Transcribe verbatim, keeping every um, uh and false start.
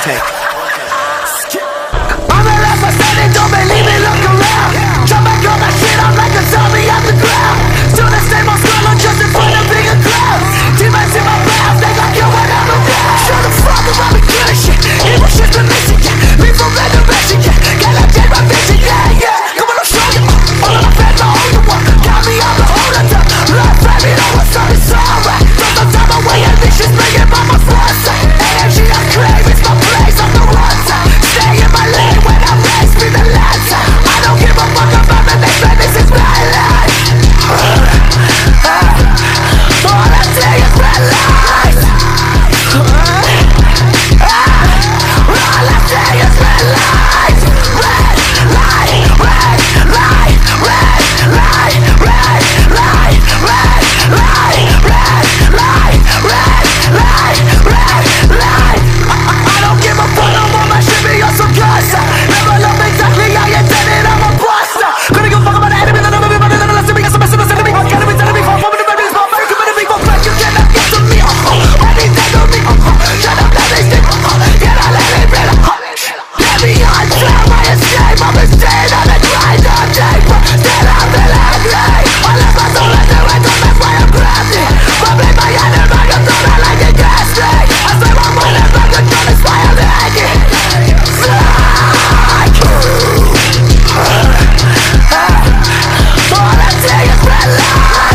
take. I'm the last one standing, don't believe me, look around. Drop back all that shit, I'm like a zombie off the ground. Still the same old scroll, just in front of bigger crowds. Demons in my mouth, they gon' kill when I'm around. Shut the fuck up, I'm a good shit. Evil shit's been missing, yeah. Me from resurrection, yeah. Get up, get my vision, yeah, yeah. Come on, I'll show you. All of my friends are on the one. Got me on the older time. Love, baby, know what's up, it's alright. Don't the time away, and this shit's bringing by my front side. Energy I crave, it's my place on the one side. Stay in my lane when I race me the last time. I don't give a fuck about the next man, this is my life. uh, uh, All I say is red lights. uh, uh, All I say is red lights. Red light, red light, red light, red light, red light, red light, red light, red light. I, I, I don't give a fuck no more, my shit be on some good stuff. Never love exactly how you did it, I'm a buster. Couldn't give a fuck about the enemy, none of me, but none of me, got some messing us enemy. I can't be telling me for a woman to make this, but I'm very committed, big fuck, you cannot get to me, uh-huh. Anything to me, uh-huh. Shut up, let me stick, uh-huh. Get out, let me feel, uh-huh. Get me on time, I escape, I'm a staying on the grind all day, but still I feel angry. I left my soul in the window, that's why I'm crafty. But blame my enemy, I'm thrown out like a gas tank. I say my money back and try to spy on the hanging. Fuck! All I see is red light.